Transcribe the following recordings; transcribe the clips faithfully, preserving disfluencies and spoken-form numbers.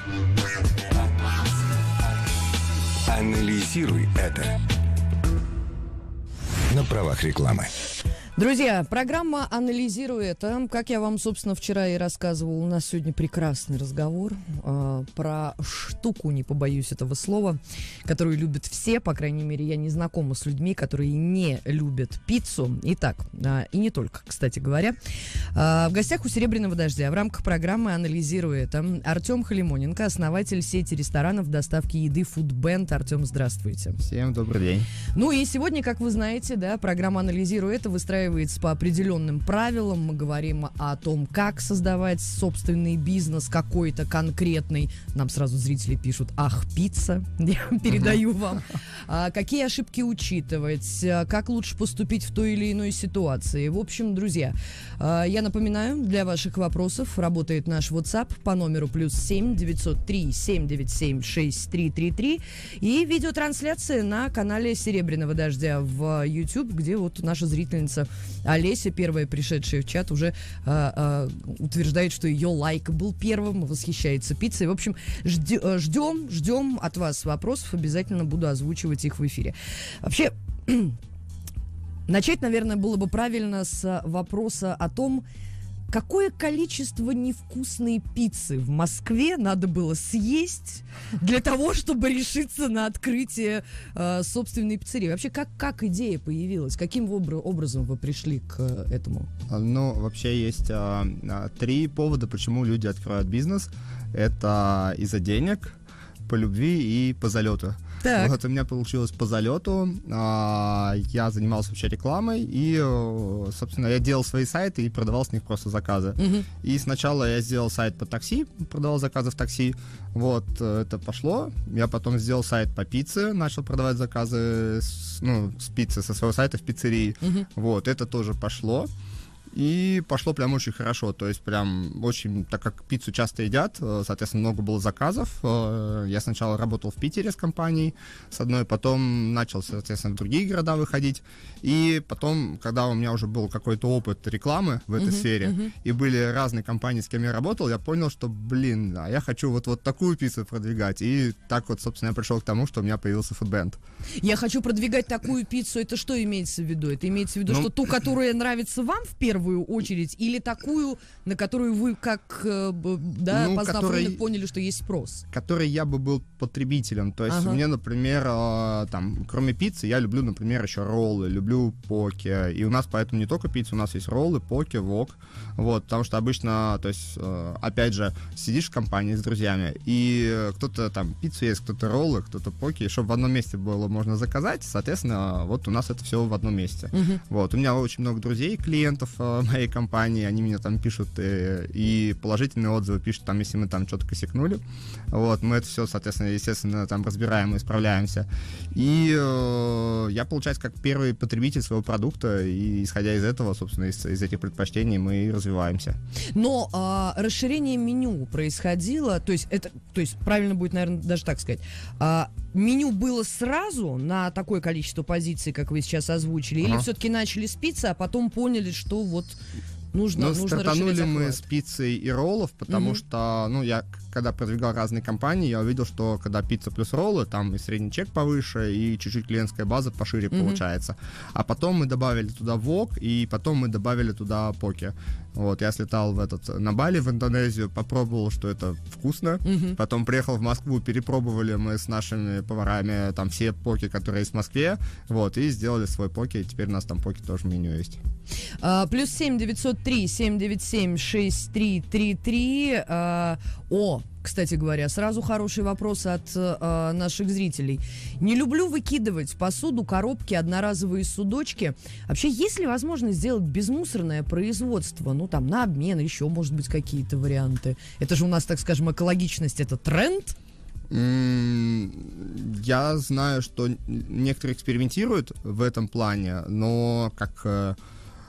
Анализируй это на правах рекламы. Друзья, программа «Анализируй это». Как я вам, собственно, вчера и рассказывал, у нас сегодня прекрасный разговор э, про штуку, не побоюсь этого слова, которую любят все, по крайней мере, я не знакома с людьми, которые не любят пиццу. Итак, э, и не только, кстати говоря. Э, в гостях у «Серебряного дождя» в рамках программы «Анализируй это» Артем Халимоненко, основатель сети ресторанов доставки еды «Фудбенд». Артем, здравствуйте. Всем добрый день. Ну и сегодня, как вы знаете, да, программа «Анализируй это» выстраивается по определенным правилам. Мы говорим о том, как создавать собственный бизнес какой-то конкретный. Нам сразу зрители пишут: ах, пицца, я передаю вам. А, какие ошибки учитывать, как лучше поступить в той или иной ситуации. В общем, друзья, я напоминаю, для ваших вопросов работает наш WhatsApp по номеру плюс семь девятьсот три семь девять семь шесть три три три и видеотрансляция на канале «Серебряного дождя» в YouTube, где вот наша зрительница Олеся, первая пришедшая в чат, уже а, а, утверждает, что ее лайк был первым, восхищается пиццей. В общем, ждем, ждем, ждем от вас вопросов, обязательно буду озвучивать их в эфире. Вообще, начать, наверное, было бы правильно с вопроса о том, какое количество невкусной пиццы в Москве надо было съесть для того, чтобы решиться на открытие э, собственной пиццерии? Вообще, как, как идея появилась? Каким обра- образом вы пришли к э, этому? Ну, вообще есть а, а, три повода, почему люди открывают бизнес. Это из-за денег, по любви и по залету. Так. Вот у меня получилось по залету. А, я занимался вообще рекламой и, собственно, я делал свои сайты и продавал с них просто заказы. Угу. И сначала я сделал сайт по такси, продавал заказы в такси. Вот, это пошло. Я потом сделал сайт по пицце, начал продавать заказы с, ну, с пиццы со своего сайта в пиццерии. Угу. Вот, это тоже пошло. И пошло прям очень хорошо, то есть прям очень, так как пиццу часто едят, соответственно, много было заказов. Я сначала работал в Питере с компанией, с одной, потом начал, соответственно, в другие города выходить. И потом, когда у меня уже был какой-то опыт рекламы в этой uh-huh, сфере, uh-huh. и были разные компании, с кем я работал, я понял, что, блин, а я хочу вот, вот такую пиццу продвигать. И так вот, собственно, я пришел к тому, что у меня появился Фудбенд. Я хочу продвигать такую пиццу, это что имеется в виду? Это имеется в виду, ну, что ту, которая нравится вам в первую очередь, или такую, на которую вы, как, да, ну, познав который, рынок, поняли, что есть спрос? Который я бы был потребителем. То есть ага. мне, например, там, кроме пиццы, я люблю, например, еще роллы, люблю поки. И у нас поэтому не только пицца, у нас есть роллы, поки, вок. Вот, потому что обычно, то есть, опять же, сидишь в компании с друзьями, и кто-то там пиццу есть, кто-то роллы, кто-то поки, и чтобы в одном месте было можно заказать, соответственно, вот у нас это все в одном месте. Угу. Вот, у меня очень много друзей, клиентов моей компании, они мне там пишут и, и положительные отзывы пишут, там, если мы там что-то косякнули. Вот, мы это все, соответственно, естественно, там разбираем и исправляемся. И э, я, получается, как первый потребитель своего продукта, и исходя из этого, собственно, из, из этих предпочтений мы и развиваемся. Но э, расширение меню происходило, то есть это, то есть правильно будет, наверное, даже так сказать, э, меню было сразу на такое количество позиций, как вы сейчас озвучили, ага. или все-таки начали с пиццы, а потом поняли, что вот нужно, ну, нужно стартанули мы охват. с пиццей и роллов, потому угу. что, ну, я, когда продвигал разные компании, я увидел, что когда пицца плюс роллы, там и средний чек повыше, и чуть-чуть клиентская база пошире угу. получается. А потом мы добавили туда вок, и потом мы добавили туда поки. Вот, я слетал в этот, на Бали, в Индонезию, попробовал, что это вкусно. Угу. Потом приехал в Москву, перепробовали мы с нашими поварами там все поки, которые есть в Москве, вот, и сделали свой поки, и теперь у нас там поки тоже в меню есть. Uh, плюс семь девятьсот три семь девять семь шесть три три три. Uh, о, кстати говоря, сразу хороший вопрос от uh, наших зрителей. Не люблю выкидывать посуду, коробки, одноразовые судочки. Вообще, есть ли возможность сделать безмусорное производство? Ну, там, на обмен, еще, может быть, какие-то варианты. Это же у нас, так скажем, экологичность, это тренд? Я знаю, что некоторые экспериментируют в этом плане, но как...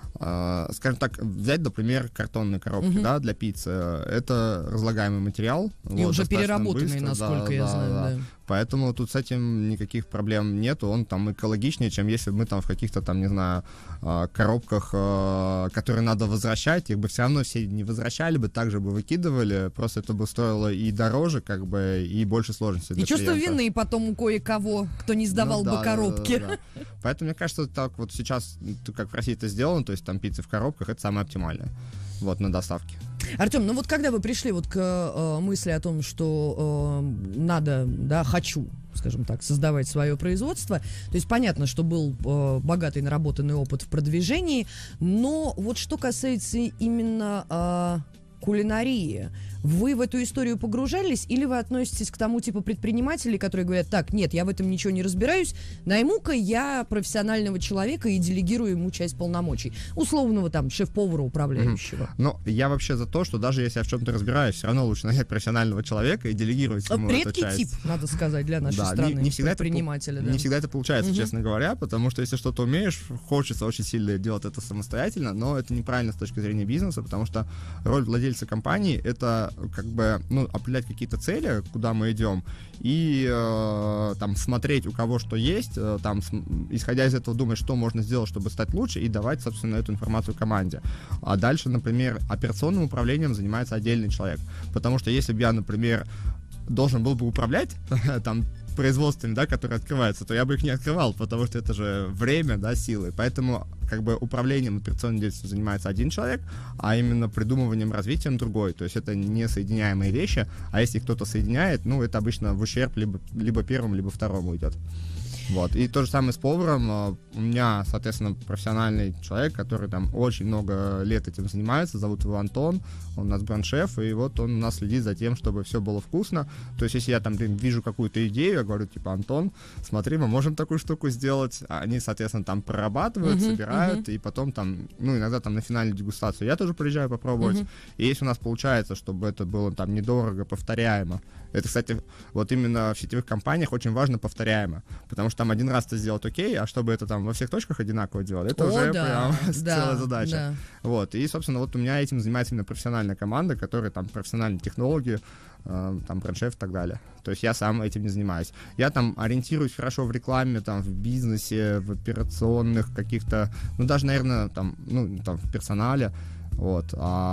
э, скажем так, взять, например, картонные коробки, Мгм. да, для пиццы. Это разлагаемый материал. И вот, уже достаточно переработанный, быстро, насколько да, я да, знаю, да. да. Поэтому тут с этим никаких проблем нету. Он там экологичнее, чем если бы мы там в каких-то там, не знаю, э, коробках, э, которые надо возвращать, их бы все равно все не возвращали бы, также бы выкидывали. Просто это бы стоило и дороже, как бы, и больше сложностей для И чувство клиента. вины потом у кое-кого, кто не сдавал Ну бы да, коробки. да, да, да. Поэтому, мне кажется, так вот сейчас, как в России это сделано, то есть там пиццы в коробках, это самое оптимальное. Вот, на доставке. Артем, ну вот когда вы пришли вот к э, мысли о том, что э, надо, да, хочу, скажем так, создавать свое производство, то есть понятно, что был э, богатый наработанный опыт в продвижении, но вот что касается именно э, кулинарии, вы в эту историю погружались или вы относитесь к тому типу предпринимателей, которые говорят, так, нет, я в этом ничего не разбираюсь, найму-ка я профессионального человека и делегирую ему часть полномочий, условного там шеф-повара, управляющего? Но я вообще за то, что даже если я в чем-то разбираюсь, все равно лучше нанять профессионального человека и делегировать ему эту Редкий часть. тип, надо сказать, для нашей Да, страны, не, не всегда предпринимателя. это, Да. не всегда это получается, Мгм. честно говоря, потому что если что-то умеешь, хочется очень сильно делать это самостоятельно, но это неправильно с точки зрения бизнеса, потому что роль владельца компании — это как бы, ну, определять какие-то цели, куда мы идем, и э, там смотреть, у кого что есть, э, там, с, исходя из этого, думать, что можно сделать, чтобы стать лучше, и давать, собственно, эту информацию команде. А дальше, например, операционным управлением занимается отдельный человек, потому что если бы я, например, должен был бы управлять там производствами, да, которые открываются, то я бы их не открывал, потому что это же время, да, силы. Поэтому как бы управлением операционной деятельностью занимается один человек, а именно придумыванием, развитием другой. То есть это несоединяемые вещи, а если кто-то соединяет, ну, это обычно в ущерб либо, либо первому, либо второму идет. Вот. И то же самое с поваром. У меня, соответственно, профессиональный человек, который там очень много лет этим занимается, зовут его Антон, он у нас бренд-шеф, и вот он у нас следит за тем, чтобы все было вкусно. То есть, если я там вижу какую-то идею, я говорю, типа, Антон, смотри, мы можем такую штуку сделать. Они, соответственно, там прорабатывают, Мгм, собирают, мгм. и потом там, ну, иногда там на финальную дегустацию я тоже приезжаю попробовать. Мгм. И если у нас получается, чтобы это было там недорого, повторяемо, это, кстати, вот именно в сетевых компаниях очень важно повторяемо, потому что там один раз ты сделать окей, а чтобы это там во всех точках одинаково делать, это О, уже да, прям да, целая задача. да. Вот, и, собственно, вот у меня этим занимается именно профессиональная команда, которые там профессиональные технологи, э, там, бренд-шеф и так далее. То есть я сам этим не занимаюсь. Я там ориентируюсь хорошо в рекламе, там, в бизнесе, в операционных каких-то, ну, даже, наверное, там, ну, там, в персонале. Вот.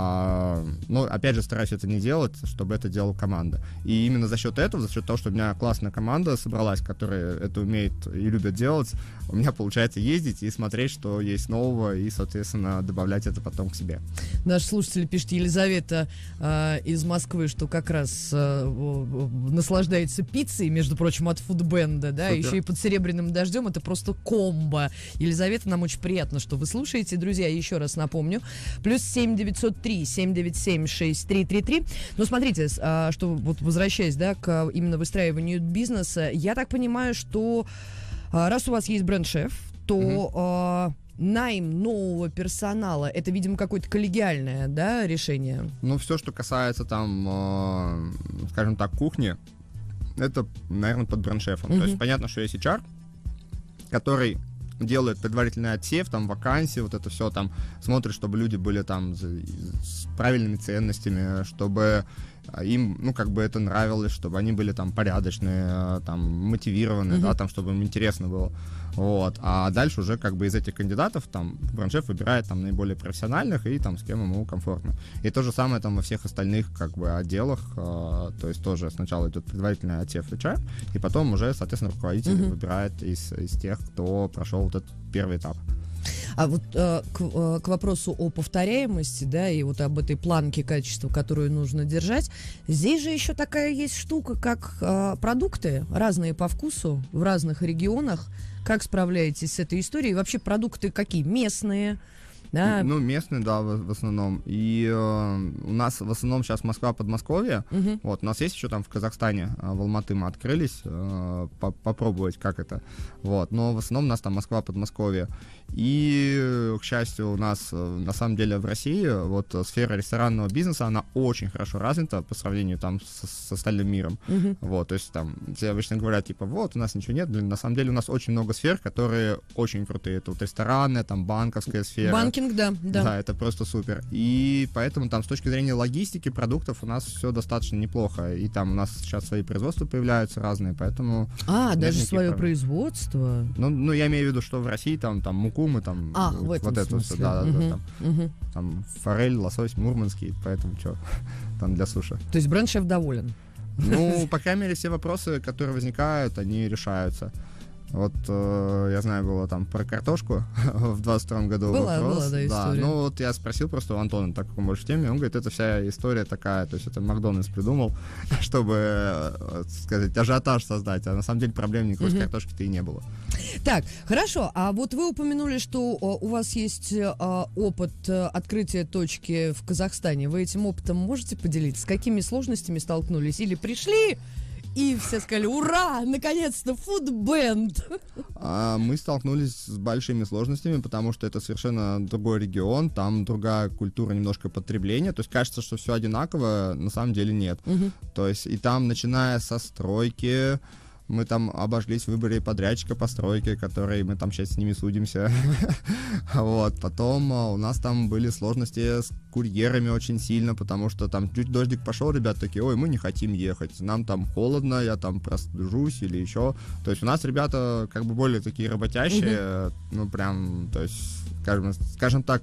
А, ну, опять же, стараюсь это не делать, чтобы это делала команда. И именно за счет этого, за счет того, что у меня классная команда собралась, которая это умеет и любит делать, у меня получается ездить и смотреть, что есть нового, и, соответственно, добавлять это потом к себе. Наш слушатель пишет, Елизавета э, из Москвы, что как раз э, наслаждается пиццей, между прочим, от Фудбенда, да, Супер. еще и под серебряным дождем, это просто комбо. Елизавета, нам очень приятно, что вы слушаете. Друзья, еще раз напомню, плюс семь девятьсот три семь девять семь шесть три три три. Ну, смотрите, а, что вот возвращаясь, да, к именно выстраиванию бизнеса, я так понимаю, что а, раз у вас есть бренд-шеф, то а, найм нового персонала, это, видимо, какое-то коллегиальное, да, решение? Ну, все, что касается там, э, скажем так, кухни, это, наверное, под бренд-шефом. Мгм. То есть понятно, что есть эйч ар, который делает предварительный отсев, там, вакансии, вот это все, там, смотрит, чтобы люди были там за- с правильными ценностями, чтобы им, ну, как бы это нравилось, чтобы они были там порядочные, там, мотивированные, Мгм. да, там, чтобы им интересно было. Вот. А дальше уже как бы из этих кандидатов там бренд-шеф выбирает там наиболее профессиональных и там с кем ему комфортно. И то же самое там во всех остальных как бы отделах, э, то есть тоже сначала идет предварительный отсев эйч ар, и потом уже, соответственно, руководитель Мгм. выбирает из, из тех, кто прошел вот этот первый этап. А вот э, к, э, к вопросу о повторяемости, да, и вот об этой планке качества, которую нужно держать, здесь же еще такая есть штука, как э, продукты, разные по вкусу, в разных регионах. Как справляетесь с этой историей? Вообще продукты какие? Местные? Да? Ну, местные, да, в, в основном. И э, у нас в основном сейчас Москва, Подмосковье. Мгм. Вот, у нас есть еще там в Казахстане, э, в Алматы мы открылись, э, по- попробовать, как это. Вот, но в основном у нас там Москва, Подмосковье. И, э, к счастью, у нас, э, на самом деле, в России вот э, сфера ресторанного бизнеса, она очень хорошо развита по сравнению там с, с остальным миром. Мгм. Вот, то есть там все обычно говорят, типа, вот, у нас ничего нет. Блин, на самом деле у нас очень много сфер, которые очень крутые. Это вот рестораны, там банковская сфера. Банки Кемпинг, да, да. Да, это просто супер. И поэтому там с точки зрения логистики продуктов у нас все достаточно неплохо. И там у нас сейчас свои производства появляются разные, поэтому... А, даже никаких свое проблем. производство? Ну, ну, я имею в виду, что в России там, там муку мы там... А, вот, в этом вот это смысле. все, да, да, Мгм, да, там, мгм. там форель, лосось, мурманский, поэтому что, там для суши. То есть бренд-шеф доволен? Ну, по крайней мере, все вопросы, которые возникают, они решаются. Вот, э, я знаю, было там про картошку в двадцать втором году Была, вопрос. была, да, история. Ну, вот я спросил просто у Антона, так как он больше в теме, он говорит, это вся история такая, то есть это Макдональдс придумал, чтобы, э, сказать, ажиотаж создать, а на самом деле проблем никакой Мгм. с картошкой-то и не было. Так, хорошо. А вот вы упомянули, что о, у вас есть а, опыт а, открытия точки в Казахстане. Вы этим опытом можете поделиться? С какими сложностями столкнулись? Или пришли и все сказали, ура, наконец-то, фудбенд. А мы столкнулись с большими сложностями, потому что это совершенно другой регион, там другая культура немножко потребления, то есть кажется, что все одинаково, на самом деле нет. Мгм. То есть и там, начиная со стройки, мы там обожглись в выборе подрядчика по стройке, который мы там сейчас с ними судимся. Вот. Потом а, у нас там были сложности с курьерами очень сильно, потому что там чуть дождик пошел, ребята такие, ой, мы не хотим ехать, нам там холодно, я там простужусь или еще. То есть у нас ребята как бы более такие работящие, ну прям, то есть, скажем, скажем так,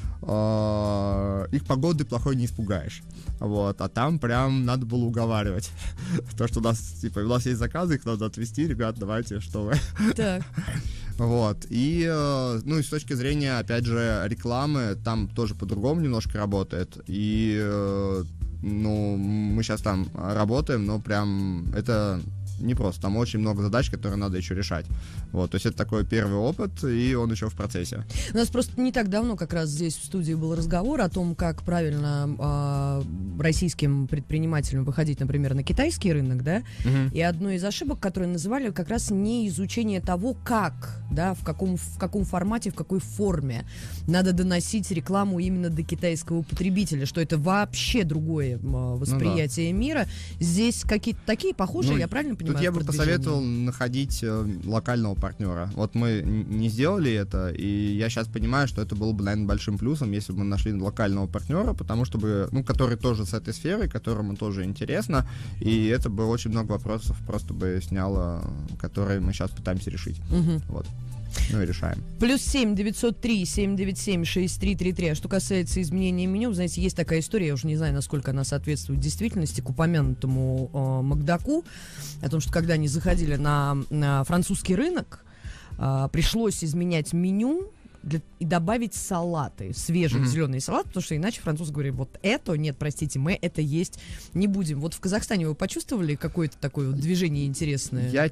э, их погоды плохой не испугаешь. Вот, а там прям надо было уговаривать. То, что у нас, типа, у нас есть заказы, их надо отвезти, ребят, давайте, что вы. Так. Вот, и, э, ну, и с точки зрения, опять же, рекламы, там тоже по-другому немножко работает. И, э, ну, мы сейчас там работаем, но прям это не просто. Там очень много задач, которые надо еще решать. Вот, то есть это такой первый опыт, и он еще в процессе. У нас просто не так давно как раз здесь в студии был разговор о том, как правильно э, российским предпринимателям выходить, например, на китайский рынок, да, и одной из ошибок, которые называли, как раз не изучение того, как, да, в каком, в каком формате, в какой форме надо доносить рекламу именно до китайского потребителя, что это вообще другое э, восприятие мира. Здесь какие-то такие похожие, Ну, я правильно понимаю? Тут я бы продвижение? посоветовал находить э, локального партнера. Вот мы н- не сделали это, и я сейчас понимаю, что это было бы, наверное, большим плюсом, если бы мы нашли локального партнера, потому что бы, ну, который тоже с этой сферой, которому тоже интересно, и это бы очень много вопросов просто бы сняло, которые мы сейчас пытаемся решить. Мгм. Вот. Ну и решаем. Плюс семь девятьсот три семь девять семь шесть три три три. А что касается изменения меню, вы знаете, есть такая история, я уже не знаю, насколько она соответствует действительности, к упомянутому э, Макдаку, о том, что когда они заходили на, на французский рынок, э, пришлось изменять меню для- и добавить салаты, свежие Мгм. зеленые салаты, потому что иначе французы говорят, вот это, нет, простите, мы это есть не будем. Вот в Казахстане вы почувствовали какое-то такое вот движение интересное? Я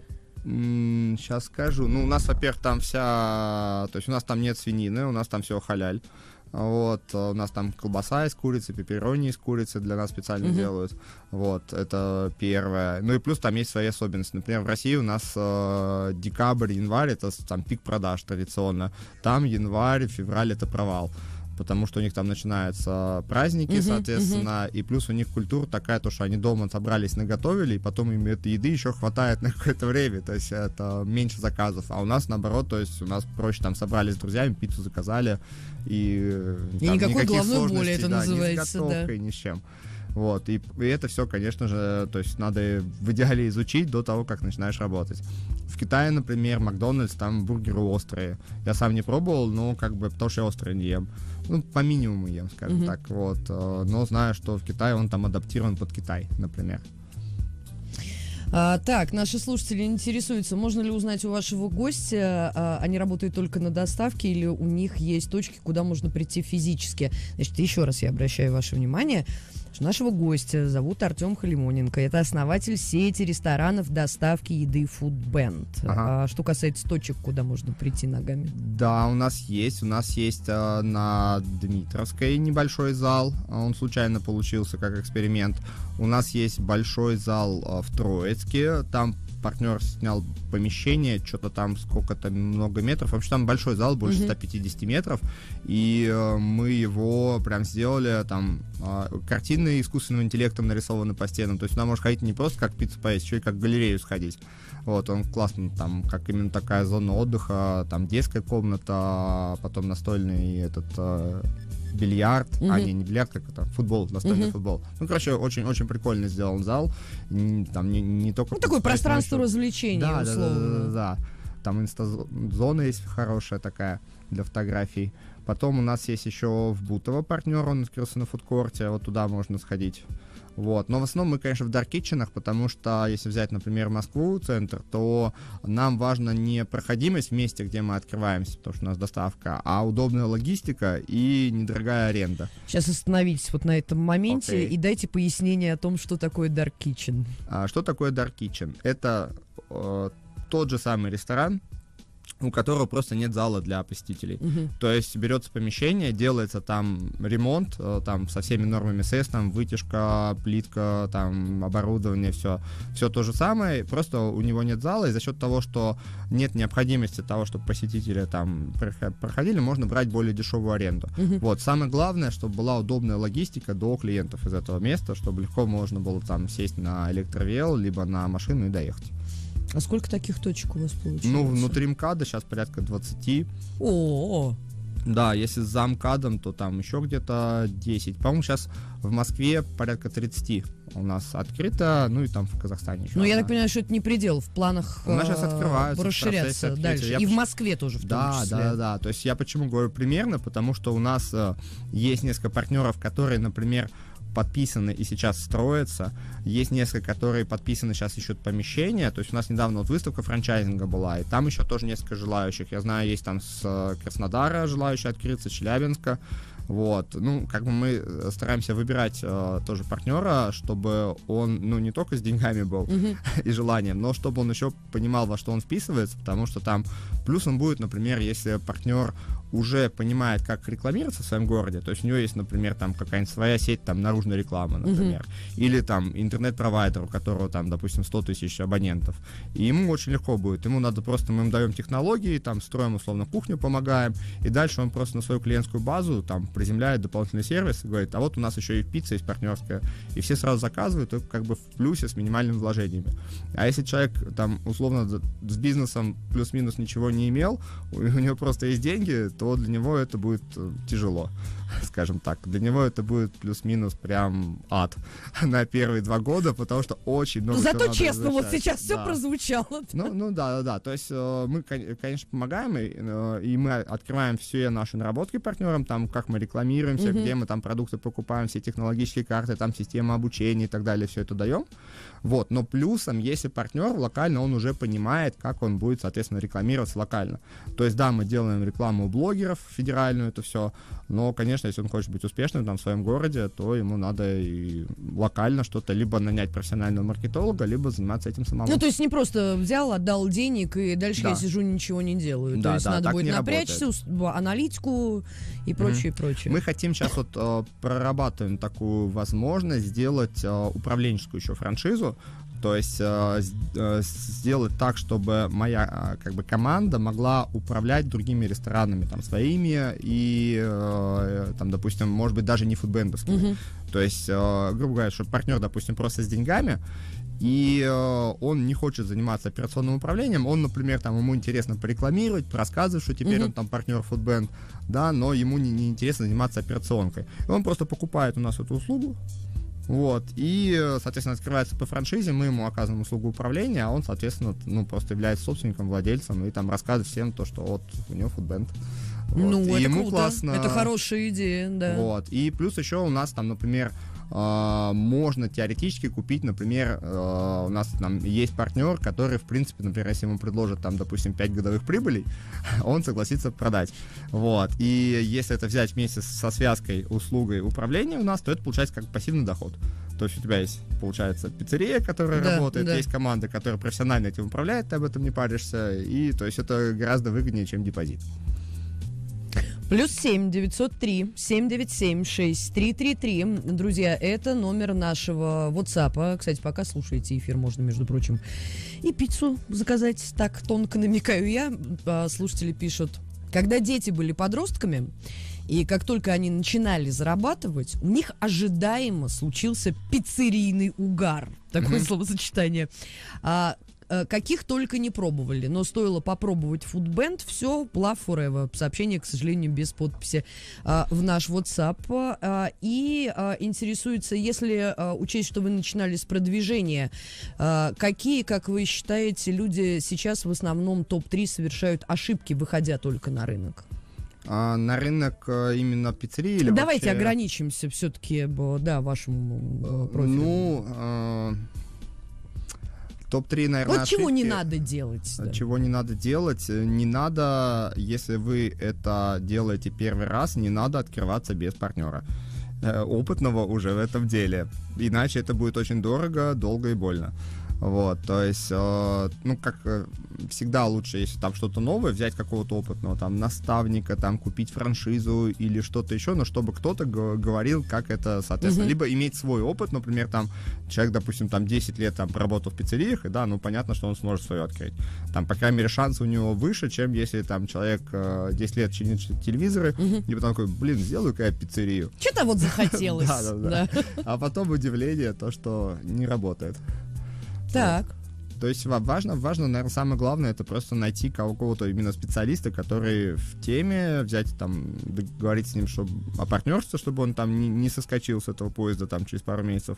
сейчас скажу. Ну, у нас, во-первых, там вся... То есть у нас там нет свинины, у нас там все халяль. Вот, у нас там колбаса из курицы, пепперони из курицы для нас специально Мгм. делают. Вот, это первое. Ну и плюс там есть свои особенности. Например, в России у нас э, декабрь, январь — это с- там пик продаж традиционно. Там январь, февраль — это провал. Потому что у них там начинаются праздники, Мгм, соответственно, и плюс у них культура такая, то, что они дома собрались, наготовили, и потом им этой еды еще хватает на какое-то время, то есть это меньше заказов. А у нас наоборот, то есть у нас проще, там собрались с друзьями, пиццу заказали, и, И там никакой никаких головной боли сложностей, это да, называется, ни да. с готовкой, ни с чем. Вот, и, и это все, конечно же, то есть надо в идеале изучить до того, как начинаешь работать. В Китае, например, Макдональдс, там бургеры острые. Я сам не пробовал, но как бы, потому что я острые не ем. Ну, по минимуму ем, скажем Мгм. так, вот. э, Но знаю, что в Китае он там адаптирован под Китай, например. А, так, наши слушатели интересуются, можно ли узнать у вашего гостя, а, они работают только на доставке или у них есть точки, куда можно прийти физически? Значит, еще раз я обращаю ваше внимание, что нашего гостя зовут Артем Халимоненко. Это основатель сети ресторанов доставки еды Foodband. Ага. А что касается точек, куда можно прийти ногами? Да, у нас есть. У нас есть э, на Дмитровской небольшой зал. Он случайно получился как эксперимент. У нас есть большой зал э, в Троицке. Там партнер снял помещение, что-то там сколько-то много метров. Вообще там большой зал, больше Мгм. ста пятидесяти метров. И э, мы его прям сделали там а, картины искусственным интеллектом нарисованы по стенам. То есть туда можно ходить не просто как пиццу поесть, еще и как в галерею сходить. Вот, он классный, там, как именно такая зона отдыха, там детская комната, потом настольный этот а, бильярд, uh-huh. а не, не бильярд, как это, футбол, настольный uh-huh. футбол. Ну, короче, очень-очень прикольно сделан зал. Там не, не только... Ну, такое пространство еще... развлечений, да, условно. Да, да, да, да. Там инстазона есть хорошая такая для фотографий. Потом у нас есть еще в Бутово партнер, он открылся на фудкорте, вот туда можно сходить. Вот. Но в основном мы, конечно, в Dark Kitchen'ах, потому что, если взять, например, Москву, центр, то нам важна не проходимость в месте, где мы открываемся, потому что у нас доставка, а удобная логистика и недорогая аренда. Сейчас остановитесь вот на этом моменте okay. и дайте пояснение о том, что такое Dark Kitchen. А, что такое Dark Kitchen? Это э, тот же самый ресторан, у которого просто нет зала для посетителей. Uh-huh. То есть берется помещение, делается там ремонт, там со всеми нормами эс эс, там вытяжка, плитка, там оборудование, все, все то же самое, просто у него нет зала, и за счет того, что нет необходимости того, чтобы посетители там проходили, можно брать более дешевую аренду. Uh-huh. Вот, самое главное, чтобы была удобная логистика до клиентов из этого места, чтобы легко можно было там сесть на электровел, либо на машину и доехать. А сколько таких точек у вас получилось? Ну, внутри МКАДа сейчас порядка двадцать. О, да, если за МКАДом, то там еще где-то десять. По-моему, сейчас в Москве порядка тридцать у нас открыто, ну и там в Казахстане еще. Ну, я одна. так понимаю, что это не предел, в планах у нас сейчас открываются, расширяться дальше. Я и поч... в Москве тоже в том да, числе. Да, да, да. То есть я почему говорю примерно, потому что у нас э, есть несколько партнеров, которые, например, подписаны и сейчас строятся. Есть несколько, которые подписаны, сейчас ищут помещения. То есть у нас недавно вот выставка франчайзинга была, и там еще тоже несколько желающих. Я знаю, есть там с Краснодара желающие открыться, Челябинска. Вот. Ну, как бы мы стараемся выбирать э, тоже партнера, чтобы он, ну, не только с деньгами был uh-huh. и желанием, но чтобы он еще понимал, во что он вписывается, потому что там плюсом будет, например, если партнер уже понимает, как рекламироваться в своем городе, то есть у него есть, например, там какая-нибудь своя сеть там наружной рекламы, например, uh-huh. или там интернет-провайдер, у которого там, допустим, сто тысяч абонентов, и ему очень легко будет, ему надо просто, мы ему даем технологии, там, строим, условно, кухню, помогаем, и дальше он просто на свою клиентскую базу там приземляет дополнительный сервис и говорит, а вот у нас еще и пицца есть партнерская, и все сразу заказывают, и как бы в плюсе с минимальными вложениями. А если человек там, условно, с бизнесом плюс-минус ничего не имел, у него просто есть деньги, то для него это будет тяжело, скажем так. Для него это будет плюс-минус прям ад на первые два года, потому что очень много... Зато честно, вот сейчас все да. прозвучало. Ну, ну да, да, да. То есть э, мы, конечно, помогаем, и, э, и мы открываем все наши наработки партнерам, там, как мы рекламируемся, uh-huh. где мы там продукты покупаем, все технологические карты, там, система обучения и так далее, все это даем. Вот, но плюсом, если партнер локально, он уже понимает, как он будет, соответственно, рекламироваться локально. То есть, да, мы делаем рекламу у блогеров, федеральную, это все, но, конечно, если он хочет быть успешным там в своем городе, то ему надо и локально что-то, либо нанять профессионального маркетолога, либо заниматься этим самому. Ну, то есть не просто взял, отдал денег, и дальше да. я сижу, ничего не делаю. Да, то есть да, надо будет напрячься, работает. Аналитику и прочее, mm-hmm. прочее. Мы хотим сейчас вот э, прорабатываем такую возможность сделать э, управленческую еще франшизу, то есть э, э, сделать так, чтобы моя э, как бы команда могла управлять другими ресторанами, там, своими и, э, там, допустим, может быть, даже не фудбендовскими. Uh-huh. То есть, э, грубо говоря, что партнер, допустим, просто с деньгами, и э, он не хочет заниматься операционным управлением, он, например, там, ему интересно порекламировать, рассказывать, что теперь uh-huh. он там партнер фудбенд, да, но ему не, не интересно заниматься операционкой. И он просто покупает у нас эту услугу. Вот, и, соответственно, открывается по франшизе, мы ему оказываем услугу управления, а он, соответственно, ну, просто является собственником, владельцем, и там рассказывает всем то, что вот у него фудбенд. Вот. Ну, и это ему круто, классно. Это хорошая идея, да. Вот, и плюс еще у нас там, например, Uh, можно теоретически купить, например, uh, у нас там есть партнер, который, в принципе, например, если ему предложат там, допустим, пять годовых прибылей, он согласится продать. Вот. И если это взять вместе со связкой услугой управления у нас, то это получается как пассивный доход. То есть у тебя есть, получается, пиццерия, которая да, работает, да. есть команда, которая профессионально этим управляет, ты об этом не паришься, и то есть это гораздо выгоднее, чем депозит. Плюс семь девятьсот три семь девять семь шесть три три три. Друзья, это номер нашего WhatsApp. Кстати, пока слушаете эфир, можно, между прочим, и пиццу заказать. Так тонко намекаю я. Слушатели пишут: когда дети были подростками, И как только они начинали зарабатывать, у них ожидаемо случился пиццерийный угар. Такое mm-hmm. словосочетание. А, а, каких только не пробовали. Но стоило попробовать Foodband, все, love forever. Сообщение, к сожалению, без подписи а, в наш WhatsApp. А, и а, интересуется, если а, учесть, что вы начинали с продвижения, а, какие, как вы считаете, люди сейчас в основном топ три совершают ошибки, выходя только на рынок? А на рынок именно пиццерии или Давайте вообще... ограничимся все-таки, да, вашему профилю. Ну, э, топ три, наверное, вот чего ошибки. не надо делать. Да. Чего не надо делать? Не надо, если вы это делаете первый раз, не надо открываться без партнера, э, опытного уже в этом деле. Иначе это будет очень дорого, долго и больно. Вот, то есть, э, ну, как э, всегда лучше, если там что-то новое, взять какого-то опытного, там, наставника, там, купить франшизу или что-то еще, но чтобы кто-то г- говорил, как это, соответственно, mm-hmm. либо иметь свой опыт, например, там, человек, допустим, там, десять лет, там, проработал в пиццериях, и, да, ну, понятно, что он сможет свою открыть. Там, по крайней мере, шансы у него выше, чем если, там, человек э, десять лет чинит телевизоры, mm-hmm. и потом такой, блин, сделаю-ка я пиццерию. Что-то вот захотелось. Да-да-да. А потом удивление, то, что не работает. Так. То есть важно, важно, наверное, самое главное, это просто найти кого-то именно специалиста, который в теме, взять там, договориться с ним чтобы, о партнерстве, чтобы он там не, не соскочил с этого поезда там через пару месяцев.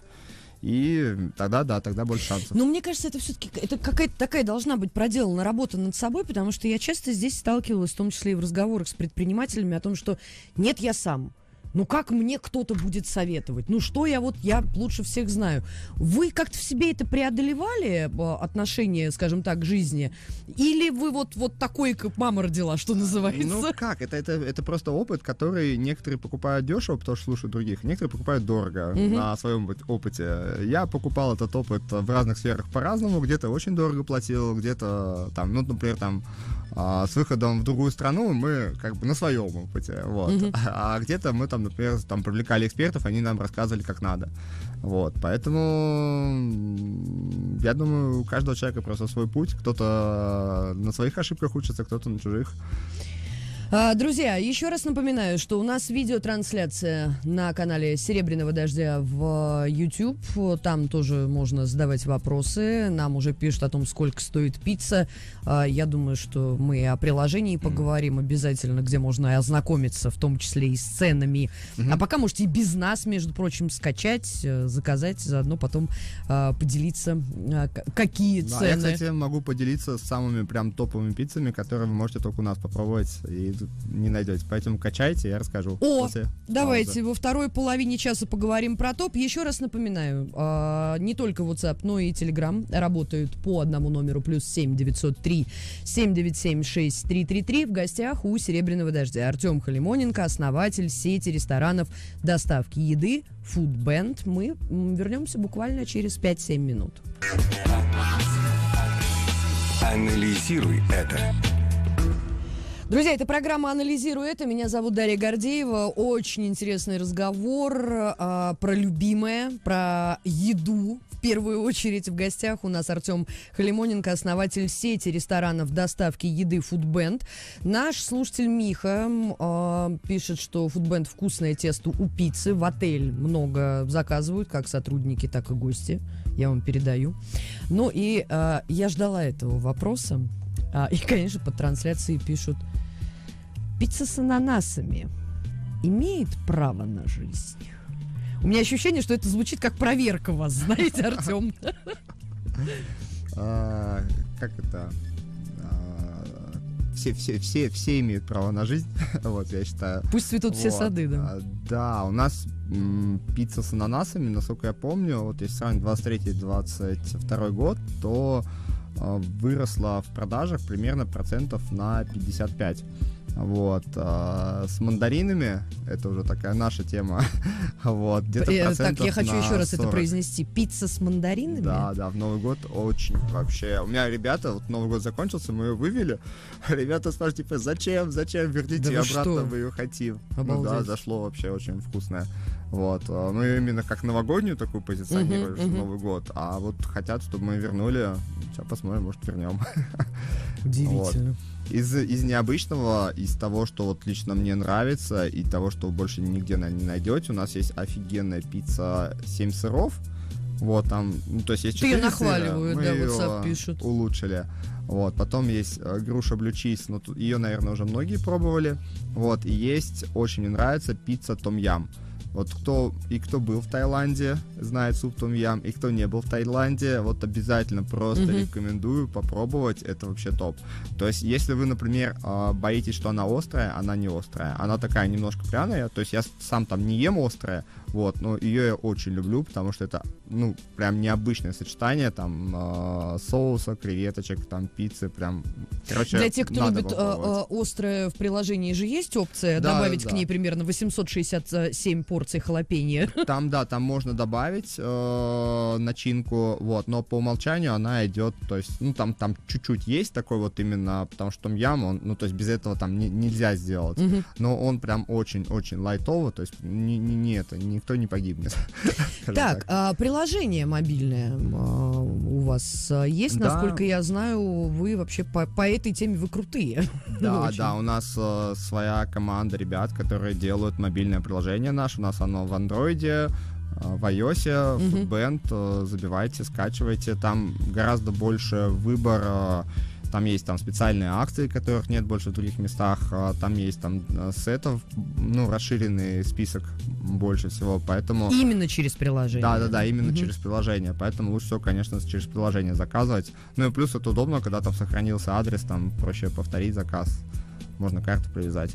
И тогда, да, тогда больше шансов. Но мне кажется, это все-таки это какая-то такая должна быть проделана работа над собой, потому что я часто здесь сталкивалась, в том числе и в разговорах с предпринимателями, о том, что нет, я сам. Ну как мне кто-то будет советовать? Ну что я вот, я лучше всех знаю. Вы как-то в себе это преодолевали, отношение, скажем так, к жизни? Или вы вот, вот такой, как мама родила, что называется? Ну как, это, это, это просто опыт, который некоторые покупают дешево, потому что слушают других, некоторые покупают дорого mm-hmm. на своем опыте. Я покупал этот опыт в разных сферах по-разному, где-то очень дорого платил, где-то там, ну, например, там, с выходом в другую страну мы как бы на своем опыте, вот. Mm-hmm. А где-то мы там, например, там привлекали экспертов, они нам рассказывали, как надо. Вот, поэтому я думаю, у каждого человека просто свой путь. Кто-то на своих ошибках учится, кто-то на чужих. Друзья, еще раз напоминаю, что у нас видеотрансляция на канале Серебряного Дождя в YouTube. Там тоже можно задавать вопросы. Нам уже пишут о том, сколько стоит пицца. Я думаю, что мы о приложении поговорим обязательно, где можно ознакомиться, в том числе и с ценами. Mm-hmm. А пока можете и без нас, между прочим, скачать, заказать, заодно потом поделиться, какие да, цены. Я, кстати, могу поделиться с самыми прям топовыми пиццами, которые вы можете только у нас попробовать и не найдете. Поэтому качайте, я расскажу. О, давайте паузы. Во второй половине часа поговорим про топ. Еще раз напоминаю, э, не только WhatsApp, но и Telegram работают по одному номеру плюс семь девятьсот три семь девять семь шесть три три три. В гостях у Серебряного Дождя Артем Халимоненко, основатель сети ресторанов доставки еды Foodband. Мы вернемся буквально через пять-семь минут. Анализируй это. Друзья, это программа «Анализируй это». Меня зовут Дарья Гордеева. Очень интересный разговор а, про любимое, про еду. В первую очередь в гостях у нас Артем Халимоненко, основатель сети ресторанов доставки еды Foodband. Наш слушатель Миха а, пишет, что Foodband вкусное тесто у пиццы. В отель много заказывают, как сотрудники, так и гости. Я вам передаю. Ну и а, я ждала этого вопроса. А, и, конечно, под трансляцией пишут: пицца с ананасами имеет право на жизнь? У меня ощущение, что это звучит как проверка вас, знаете, Артем. Как это? Все, все, все, все имеют право на жизнь, вот, я считаю. Пусть цветут все сады, да? Да, у нас пицца с ананасами, насколько я помню, вот если сравнить двадцать третий - двадцать второй год, то выросла в продажах примерно процентов на пятьдесят пять. Вот. А с мандаринами, это уже такая наша тема, вот, где-то э, процентов Так, я хочу еще раз сорок. Это произнести. Пицца с мандаринами? Да, да, в Новый год очень вообще. У меня ребята, вот Новый год закончился, мы ее вывели. Ребята спрашивают, типа, зачем, зачем, верните да обратно, что? мы ее хотим. Обалдеть. Ну да, зашло вообще очень вкусное. Вот. Мы именно как новогоднюю такую позиционируем, uh-huh, uh-huh. Новый год. А вот хотят, чтобы мы вернули Сейчас посмотрим, может, вернем. Удивительно. Вот. Из, из необычного, из того, что вот лично мне нравится, и того, что вы больше нигде, наверное, не найдете, у нас есть офигенная пицца семь сыров. Вот там, ну, то есть есть Ты ее четыре нахваливают, сыра, да, мы WhatsApp ее пишут. улучшили. Вот, потом есть э, груша блю чиз, но тут, ее, наверное, уже многие пробовали. Вот, и есть, очень мне нравится, пицца том-ям. Вот кто и кто был в Таиланде, знает суп том-ям, и кто не был в Таиланде, вот обязательно просто Мгм. рекомендую попробовать, это вообще топ. То есть, если вы, например, э, боитесь, что она острая, она не острая, она такая немножко пряная, то есть я сам там не ем острое, вот, но ее я очень люблю, потому что это, ну, прям необычное сочетание, там, э, соуса, креветочек, там, пиццы, прям, короче, Для тех, кто надо любит э, попробовать. э, острое, в приложении же есть опция Да, добавить да. к ней примерно восемьсот шестьдесят семь порций халапеньо. Там, да, там можно добавить э, начинку, вот, но по умолчанию она идет, то есть, ну, там, там чуть-чуть есть такой вот именно, потому что том-ям, он, ну, то есть без этого там не- нельзя сделать, Мгм. но он прям очень-очень лайтово, то есть не, не, не это, никто не погибнет. скажем Так, а, приложение мобильное а, у вас а, есть? Да. Насколько я знаю, вы вообще по, по этой теме вы крутые. Да, Очень. да, у нас э, своя команда ребят, которые делают мобильное приложение наше. У нас оно в андроиде, э, в iOS, Мгм. Foodband. Э, забивайте, скачивайте. Там гораздо больше выбора. Там есть там специальные акции, которых нет больше в других местах. э, Там есть там э, сетов, ну, расширенный список больше всего. Поэтому... Именно через приложение. Да, да, да, именно Мгм. через приложение. Поэтому лучше всего, конечно, через приложение заказывать. Ну и плюс это удобно, когда там сохранился адрес, там проще повторить заказ. Можно карту привязать.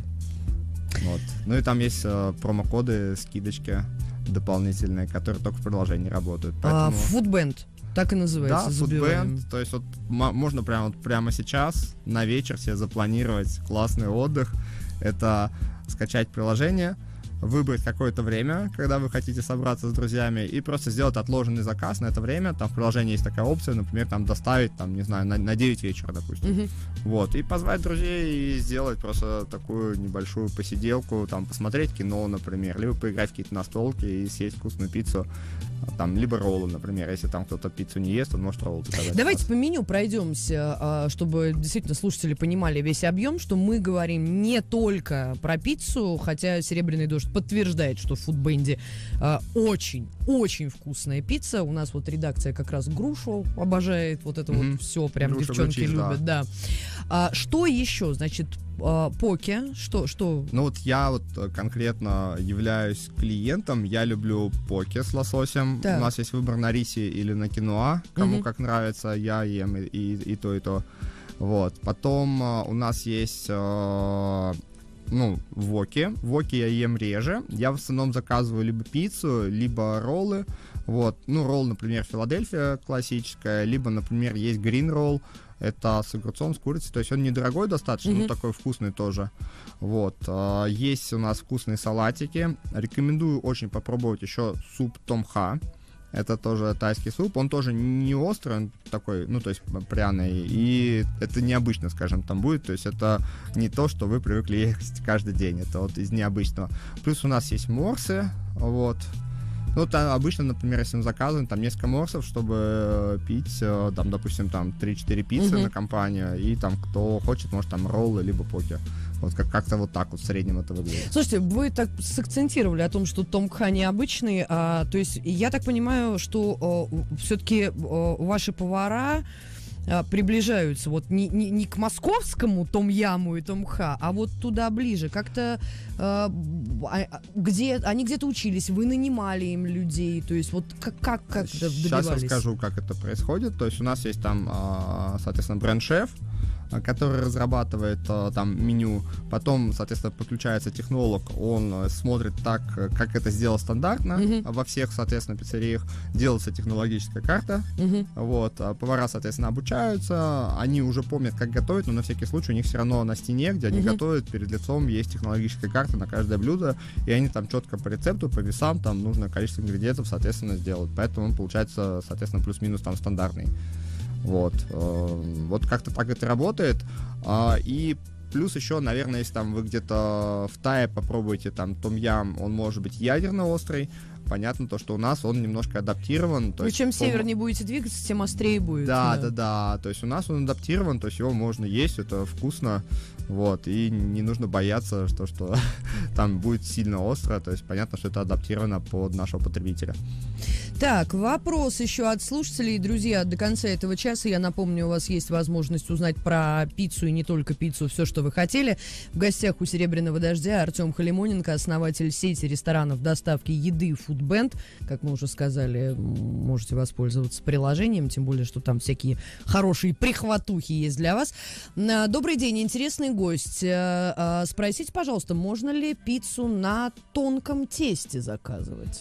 Вот. Ну и там есть э, промокоды, скидочки дополнительные, которые только в приложении работают. А, Поэтому... Foodband, так и называется. Да, забиваем. Foodband, то есть вот м- можно прямо, вот прямо сейчас на вечер себе запланировать классный отдых. Это скачать приложение, выбрать какое-то время, когда вы хотите собраться с друзьями, и просто сделать отложенный заказ на это время. Там в приложении есть такая опция, например, там доставить, там, не знаю, на, на девять вечера, допустим. Мгм. Вот, и позвать друзей и сделать просто такую небольшую посиделку, там, посмотреть кино, например, либо поиграть в какие-то настолки и съесть вкусную пиццу, там, либо роллы, например. Если там кто-то пиццу не ест, он может роллы заказать. Давайте по меню пройдемся, а, чтобы действительно слушатели понимали весь объем, что мы говорим не только про пиццу, хотя «Серебряный дождь» подтверждает, что в Фудбенде очень-очень вкусная пицца. У нас вот редакция как раз грушу обожает, вот это Мгм. вот все прям Груша девчонки блю чиз, любят, да. А, что еще? Значит, а, поке, что, что? Ну вот я вот э, конкретно являюсь клиентом, я люблю поке с лососем. Так. У нас есть выбор на рисе или на киноа, кому Мгм. как нравится, я ем и, и, и то, и то. Вот. Потом э, у нас есть, э, ну, воки. Воки я ем реже. Я в основном заказываю либо пиццу, либо роллы. Вот. Ну, ролл, например, Филадельфия классическая, либо, например, есть грин ролл. Это с огурцом, с курицей. То есть он недорогой достаточно, Мгм. но такой вкусный тоже. Вот. А, Есть у нас вкусные салатики. Рекомендую очень попробовать еще суп том-ха. Это тоже тайский суп. Он тоже не острый, он такой, ну, то есть пряный. И это необычно, скажем, там будет. То есть это не то, что вы привыкли есть каждый день. Это вот из необычного. Плюс у нас есть морсы. Вот. Ну, там обычно, например, если мы заказываем там несколько морсов, чтобы пить, э, там, допустим, там три-четыре пиццы Мгм. на компанию, и там кто хочет, может там роллы, либо поки. Вот как- как-то вот так вот в среднем это выглядит. Слушайте, вы так сакцентировали о том, что том-кха необычный, а, то есть я так понимаю, что все-таки ваши повара а, приближаются вот не, не, не к московскому том-яму и том-ха, а вот туда ближе. Как-то а, а, где они где-то учились, вы нанимали им людей, то есть вот как как как это Сейчас я добивались? расскажу, как это происходит. То есть у нас есть там, а, соответственно, бренд-шеф, а, который разрабатывает а, там меню. Потом, соответственно, подключается технолог, он а, смотрит так, э, как это сделано стандартно Мгм. а, во всех, соответственно, пиццериях. Делается технологическая карта. Мгм. Вот, а повара, соответственно, обучаются, они уже помнят, как готовить, но на всякий случай у них все равно на стене, где они Мгм. готовят, перед лицом есть технологическая карта на каждое блюдо, и они там четко по рецепту, по весам, там нужное количество ингредиентов, соответственно, сделают. Поэтому он получается, соответственно, плюс-минус там стандартный. Вот. э, Вот как-то так это работает. А, И плюс еще, наверное, если там вы где-то в Тае попробуете там том-ям, он может быть ядерно острый. понятно то, что у нас он немножко адаптирован. То Вы есть, чем по- севернее будете двигаться, тем острее будет. Да, да, да. То есть у нас он адаптирован, то есть его можно есть, это вкусно. Вот, и не нужно бояться, что, что там будет сильно остро. То есть понятно, что это адаптировано под нашего потребителя. Так, вопрос еще от слушателей. Друзья, до конца этого часа, я напомню, у вас есть возможность узнать про пиццу и не только пиццу, все, что вы хотели. В гостях у «Серебряного дождя» Артем Халимоненко, основатель сети ресторанов доставки еды «Фудбенд». Как мы уже сказали, можете воспользоваться приложением, тем более, что там всякие хорошие прихватухи есть для вас. А, Добрый день, интересный гость. А, а, Спросите, пожалуйста, можно ли пиццу на тонком тесте заказывать?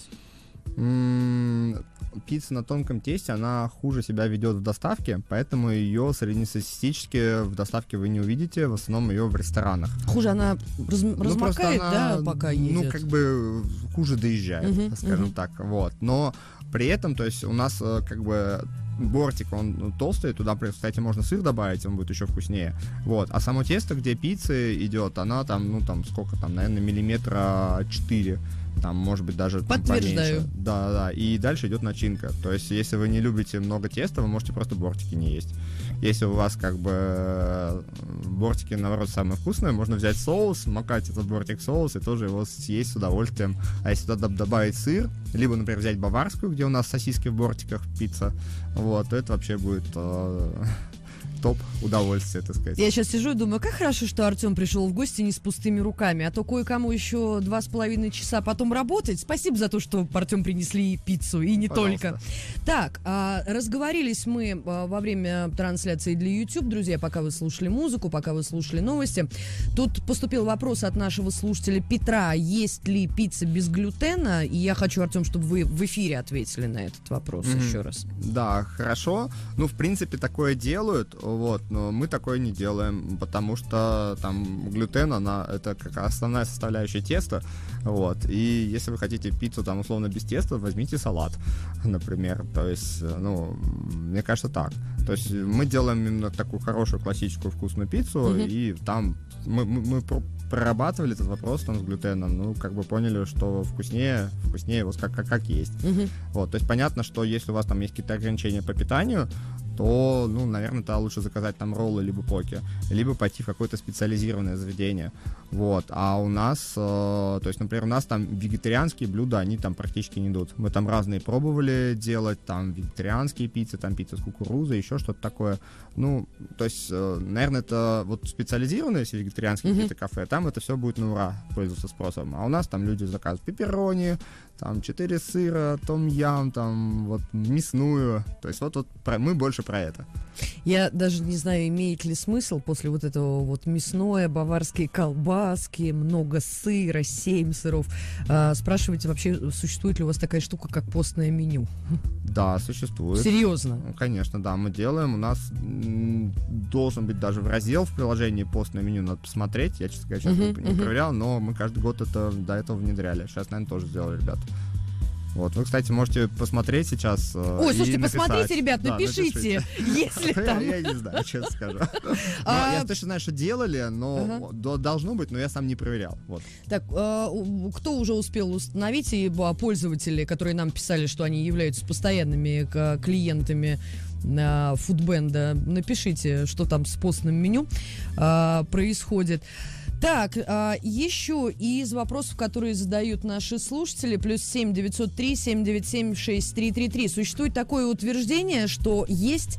М, Пицца на тонком тесте, она хуже себя ведет в доставке, поэтому ее среднестатистически в доставке вы не увидите, в основном ее в ресторанах. Хуже она раз- Ну, просто размокает, она, да, пока едет? Ну, как бы хуже доезжает, Мгм, скажем мгм. так, вот. Но при этом, то есть у нас э, как бы бортик, он ну, толстый, туда, кстати, можно сыр добавить, он будет еще вкуснее, вот. А само тесто, где пицца идет, она там, ну, там, сколько там, наверное, миллиметра четыре, там, может быть, даже там Подтверждаю. поменьше. Да, да, и дальше идет начинка. То есть, если вы не любите много теста, вы можете просто бортики не есть. Если у вас, как бы, э, бортики, наоборот, самые вкусные, можно взять соус, макать этот бортик в соус и тоже его съесть с удовольствием. А если туда добавить сыр, либо, например, взять баварскую, где у нас сосиски в бортиках, пицца, вот, то это вообще будет э, топ удовольствия, так сказать. Я сейчас сижу и думаю, как хорошо, что Артем пришел в гости не с пустыми руками, а то кое-кому еще два с половиной часа потом работать. Спасибо за то, что Артем принесли и пиццу, и не Пожалуйста. только. Так, а, разговорились мы а, во время трансляции для YouTube, друзья, пока вы слушали музыку, пока вы слушали новости. Тут поступил вопрос от нашего слушателя Петра, есть ли пицца без глютена, и я хочу, Артем, чтобы вы в эфире ответили на этот вопрос Мгм. еще раз. Да, хорошо. Ну, в принципе, такое делают, вот, но мы такое не делаем, потому что там глютен, она, это как основная составляющая теста, вот, и если вы хотите пиццу там условно без теста, возьмите салат, например, то есть, ну, мне кажется так. То есть мы делаем именно такую хорошую классическую вкусную пиццу, Мгм. и там мы, мы, мы про- прорабатывали этот вопрос там с глютеном, ну, как бы поняли, что вкуснее, вкуснее вот как, как, как есть. Мгм. Вот, то есть понятно, что если у вас там есть какие-то ограничения по питанию, то, ну, наверное, тогда лучше заказать там роллы либо поки, либо пойти в какое-то специализированное заведение. Вот. А у нас, э, то есть, например, у нас там вегетарианские блюда, они там практически не идут. Мы там разные пробовали делать, там вегетарианские пиццы, там пицца с кукурузой, еще что-то такое. Ну, то есть, э, наверное, это вот специализированные все вегетарианские Мгм. какие-то кафе, там это все будет на ура пользоваться спросом. А у нас там люди заказывают пепперони, там четыре сыра, том-ям, там вот мясную. То есть вот, вот про- мы больше про это. Я даже не знаю, имеет ли смысл после вот этого вот мясное, баварские колбаски, много сыра, семь сыров. А, спрашивайте, вообще существует ли у вас такая штука, как постное меню? Да, существует. Серьезно? Ну, конечно, да, мы делаем. У нас м, должен быть даже в раздел в приложении постное меню, надо посмотреть. Я, честно говоря, сейчас Мгм, не мгм. проверял, но мы каждый год это до этого внедряли. Сейчас, наверное, тоже сделали, ребята. Вот, вы, кстати, можете посмотреть сейчас. э, Ой, и слушайте, написать. посмотрите, ребят, Да, напишите, если Я- там... Я не знаю, честно скажу. Но А- Я точно знаю, что делали, но Ага. до- должно быть, но я сам не проверял. Вот. Так, а, у- кто уже успел установить, и а, пользователи, которые нам писали, что они являются постоянными к- клиентами а, Фудбенда, напишите, что там с постным меню а, происходит. Так, а, еще из вопросов, которые задают наши слушатели, плюс семь девятьсот три семь девять семь шесть три три три. Существует такое утверждение, что есть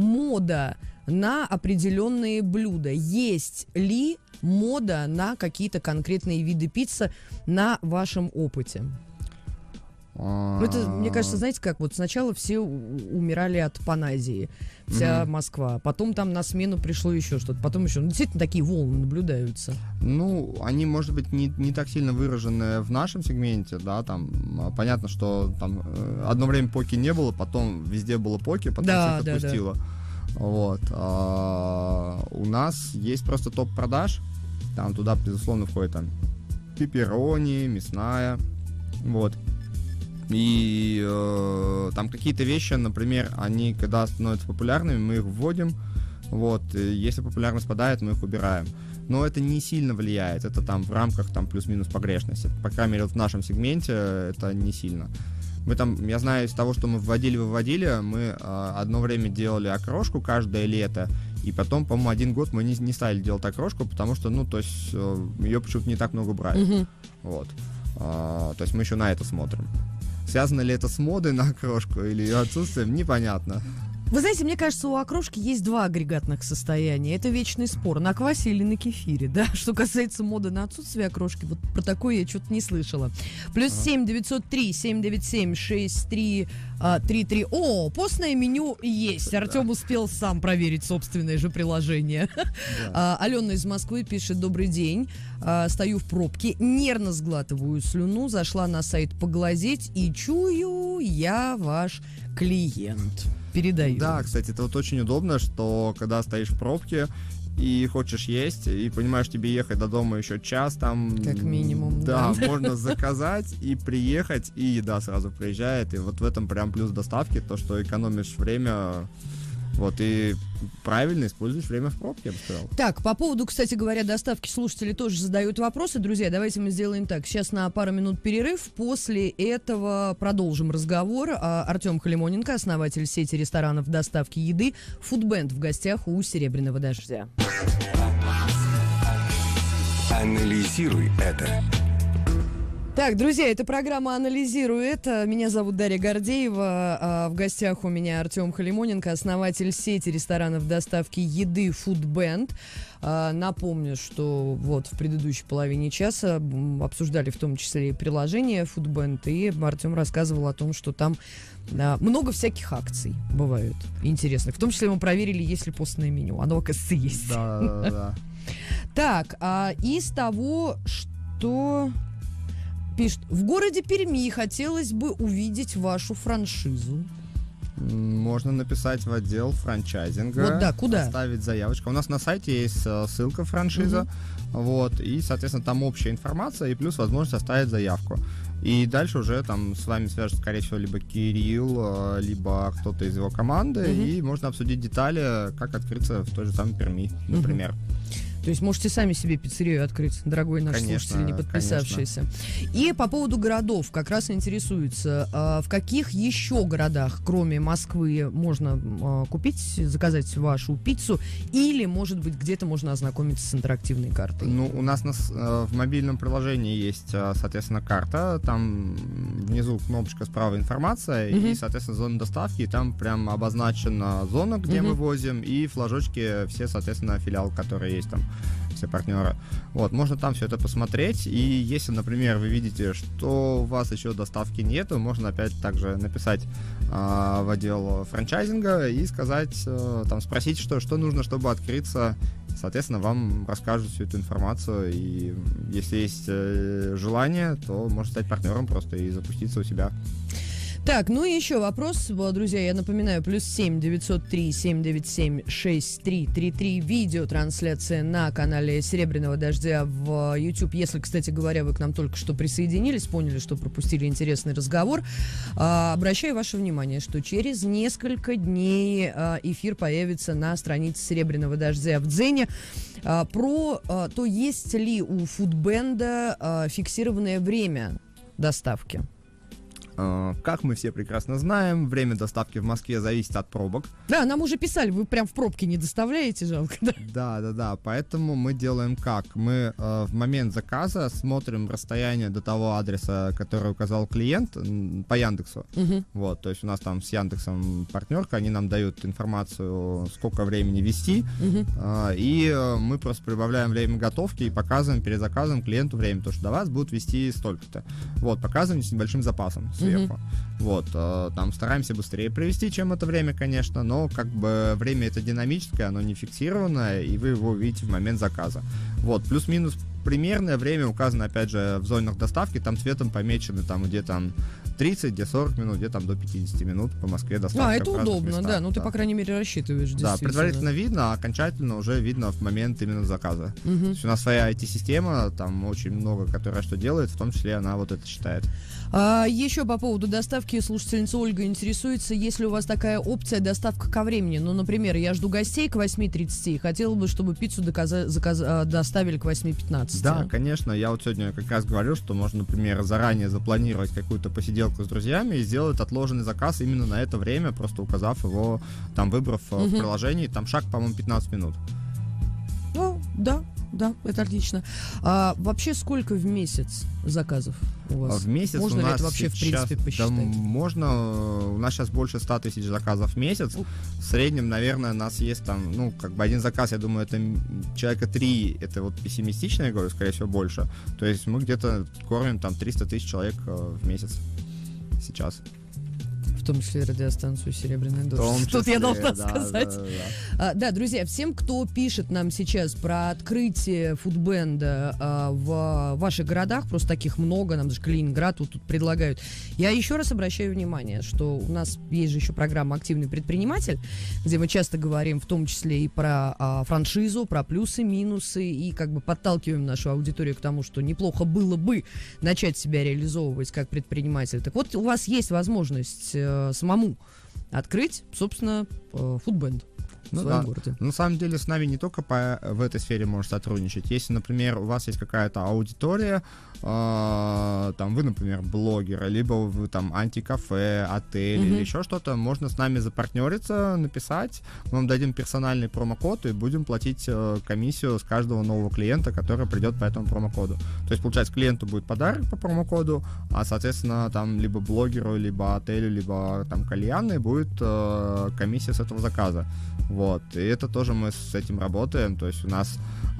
мода на определенные блюда. Есть ли мода на какие-то конкретные виды пиццы на вашем опыте? Ну, это, мне кажется, знаете, как вот сначала все у- умирали от паназии, вся Мгм. Москва, потом там на смену пришло еще что-то, потом еще, ну, действительно, такие волны наблюдаются. Ну, они, может быть, не, не так сильно выражены в нашем сегменте, да, там, а, понятно, что там э, одно время поки не было, потом везде было поки, потом Да, всех да, да. отпустило. Вот. А, у нас есть просто топ продаж, там туда, безусловно, входит там пепперони, мясная, вот. И э, там какие-то вещи, например, они, когда становятся популярными, мы их вводим, вот, и если популярность падает, мы их убираем. но это не сильно влияет, это там в рамках там плюс-минус погрешности. По крайней мере, вот в нашем сегменте это не сильно. Мы там, я знаю, из того, что мы вводили-выводили, мы э, одно время делали окрошку каждое лето, и потом, по-моему, один год мы не, не стали делать окрошку, потому что, ну, то есть, э, ее почему-то не так много брали. Угу. Вот. А, то есть мы еще на это смотрим. Связано ли это с модой на окрошку или ее отсутствием, непонятно. Вы знаете, мне кажется, у окрошки есть два агрегатных состояния. Это вечный спор, на квасе или на кефире, да? Что касается моды на отсутствие окрошки, вот про такое я что-то не слышала. Плюс семь девятьсот три семь девять семь шесть три три три. О, постное меню есть. Артем успел сам проверить собственное же приложение. Да. Алена из Москвы пишет: добрый день. Стою в пробке, нервно сглатываю слюну, зашла на сайт поглазеть и чую, я ваш клиент. Передаю. Да, кстати, это вот очень удобно, что когда стоишь в пробке и хочешь есть, и понимаешь, тебе ехать до дома еще час, там... Как минимум, да. Да, можно заказать и приехать, и еда сразу приезжает, и вот в этом прям плюс доставки, то, что экономишь время... Вот, и правильно используешь время в пробке, я бы сказал. Так, по поводу, кстати говоря, доставки, слушатели тоже задают вопросы. Друзья, давайте мы сделаем так. Сейчас на пару минут перерыв. После этого продолжим разговор. Артем Халимоненко, основатель сети ресторанов доставки еды «Фудбенд», в гостях у «Серебряного дождя». Анализируй это. Так, друзья, это программа «Анализирую это». Меня зовут Дарья Гордеева. А в гостях у меня Артем Халимоненко, основатель сети ресторанов доставки еды «Фудбенд». А, напомню, что вот в предыдущей половине часа обсуждали в том числе и приложение «Фудбенд», и Артем рассказывал о том, что там а, много всяких акций бывают интересных. В том числе мы проверили, есть ли постное меню. Оно, оказывается, есть. Да, да, да. Так, а из того, что... Пишет: в городе Перми хотелось бы увидеть вашу франшизу. Можно написать в отдел франчайзинга. Вот да, куда? Оставить заявочку. У нас на сайте есть ссылка франшиза. Угу. Вот, и, соответственно, там общая информация, и плюс возможность оставить заявку. И дальше уже там с вами свяжется, скорее всего, либо Кирилл, либо кто-то из его команды, угу. и можно обсудить детали, как открыться в той же самой Перми, например. Угу. То есть можете сами себе пиццерию открыть, дорогой наш конечно, слушатель, не подписавшийся. Конечно. И по поводу городов как раз интересуется, а, в каких еще городах, кроме Москвы, можно а, купить, заказать вашу пиццу, или, может быть, где-то можно ознакомиться с интерактивной картой? Ну, у нас на, в мобильном приложении есть, соответственно, карта, там внизу кнопочка справа информация, угу. и, соответственно, зона доставки, и там прям обозначена зона, где угу. мы возим, и флажочки все, соответственно, филиал, которые есть там. Все партнеры. Вот, можно там все это посмотреть. И если, например, вы видите, что у вас еще доставки нету, можно опять также написать э, в отдел франчайзинга и сказать, э, там, спросить, что, что нужно, чтобы открыться. Соответственно, вам расскажут всю эту информацию. И если есть э, желание, то можно стать партнером просто и запуститься у себя. Так, ну и еще вопрос, друзья, я напоминаю, плюс семь девятьсот три семь девять семь шесть три три три, видеотрансляция на канале Серебряного Дождя в YouTube. Если, кстати говоря, вы к нам только что присоединились, поняли, что пропустили интересный разговор, а, обращаю ваше внимание, что через несколько дней а, эфир появится на странице Серебряного Дождя в Дзене а, про а, то, есть ли у Фудбенда а, фиксированное время доставки. Как мы все прекрасно знаем, время доставки в Москве зависит от пробок. Да, нам уже писали, вы прям в пробке не доставляете, жалко, да? Да, да, да, поэтому мы делаем как? Мы э, в момент заказа смотрим расстояние до того адреса, который указал клиент по Яндексу. Угу. Вот, то есть у нас там с Яндексом партнерка, они нам дают информацию, сколько времени вести, угу. э, и э, мы просто прибавляем время готовки и показываем перед заказом клиенту время, то что до вас будут вести столько-то. Вот, показываем с небольшим запасом. Сверху. Mm-hmm. Вот, э, там стараемся быстрее провести, чем это время, конечно, но как бы время это динамическое, оно не фиксированное, и вы его увидите в момент заказа. Вот, плюс-минус примерное время указано, опять же, в зонах доставки, там цветом помечены, там, где там тридцать, где сорок минут, где там до пятьдесят минут по Москве доставка. А, это в разных удобно, местах, да. Ну, ты, по крайней мере, рассчитываешь, Да, действительно. предварительно видно, а окончательно уже видно в момент именно заказа. Мгм. То есть у нас своя ай ти-система, там очень много, которая что делает, в том числе она вот это считает. А, еще по поводу доставки слушательница Ольга интересуется, есть ли у вас такая опция доставка ко времени. Ну, например, я жду гостей к восьми тридцати и хотела бы, чтобы пиццу доказа- заказ- а, доставили к восьми пятнадцати. Да, конечно. Я вот сегодня как раз говорил, что можно, например, заранее запланировать какую-то посиделку с друзьями и сделать отложенный заказ именно на это время, просто указав его, там, выбрав э, в Мгм. приложении, там шаг, по-моему, пятнадцать минут. Ну, да, да, это отлично. А вообще сколько в месяц заказов у вас? В месяц Можно у ли нас это вообще, в сейчас, принципе, да, посчитать? можно. У нас сейчас больше ста тысяч заказов в месяц. Ух. В среднем, наверное, у нас есть там, ну, как бы один заказ, я думаю, это м, человека три, это вот пессимистично, я говорю, скорее всего, больше. То есть мы где-то кормим там триста тысяч человек э, в месяц сейчас. В том числе радиостанцию «Серебряный В дождь». том Тут я числе, должна да, сказать. да, да, да. А, да, друзья, всем, кто пишет нам сейчас про открытие фудбенда а, в ваших городах, просто таких много, нам даже Калининград вот тут предлагают, я еще раз обращаю внимание, что у нас есть же еще программа «Активный предприниматель», где мы часто говорим в том числе и про а, франшизу, про плюсы, минусы, и как бы подталкиваем нашу аудиторию к тому, что неплохо было бы начать себя реализовывать как предприниматель. Так вот, у вас есть возможность э, самому открыть, собственно, э, фудбенд в Ну своем да. городе. На самом деле с нами не только по, в этой сфере можно сотрудничать. Если, например, у вас есть какая-то аудитория, э, там вы, например, блогеры, либо вы там антикафе, отель Мгм. или еще что-то, можно с нами запартнериться, написать, мы вам дадим персональный промокод и будем платить э, комиссию с каждого нового клиента, который придет по этому промокоду. То есть, получается, клиенту будет подарок по промокоду, а, соответственно, там либо блогеру, либо отелю, либо там кальянной будет э, комиссия с этого заказа. Вот. И это тоже мы с этим работаем. То есть у нас,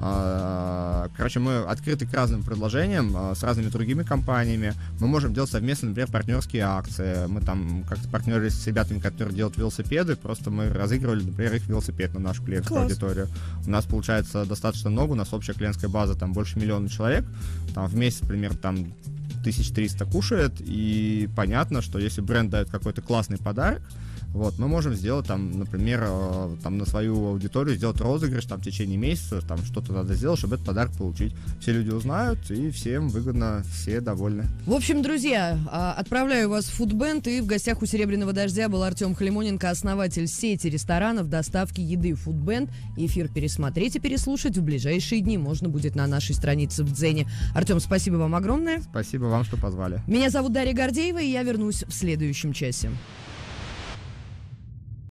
э, короче, мы открыты к разным предложениям э, с разными другими компаниями. Мы можем делать совместно, например, партнерские акции. Мы там как-то партнерились с ребятами, которые делают велосипеды. Просто мы разыгрывали, например, их велосипед на нашу клиентскую Класс. аудиторию. У нас получается достаточно много. У нас общая клиентская база там больше миллиона человек. Там в месяц, примерно, там тысяча триста кушает. И понятно, что если бренд дает какой-то классный подарок, вот, мы можем сделать там, например, э, там на свою аудиторию сделать розыгрыш там в течение месяца, там что-то надо сделать, чтобы этот подарок получить. Все люди узнают, и всем выгодно, все довольны. В общем, друзья, а, отправляю вас в фудбенд, и в гостях у «Серебряного дождя» был Артем Халимоненко, основатель сети ресторанов доставки еды «Фудбенд». Эфир пересмотреть и переслушать в ближайшие дни можно будет на нашей странице в Дзене. Артем, спасибо вам огромное. Спасибо вам, что позвали. Меня зовут Дарья Гордеева, и я вернусь в следующем часе.